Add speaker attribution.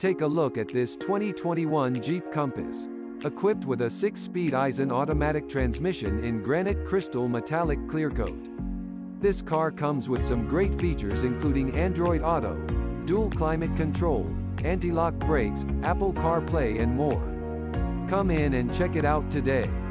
Speaker 1: Take a look at this 2021 Jeep Compass. Equipped with a 6-speed Aisin automatic transmission in granite crystal metallic clear coat. This car comes with some great features including Android Auto, dual climate control, anti-lock brakes, Apple CarPlay and more. Come in and check it out today.